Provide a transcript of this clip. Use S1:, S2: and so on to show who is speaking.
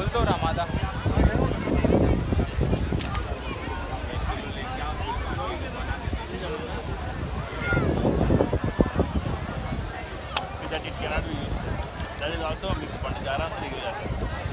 S1: तो रामादा
S2: that it cannot be used. That is also a big point.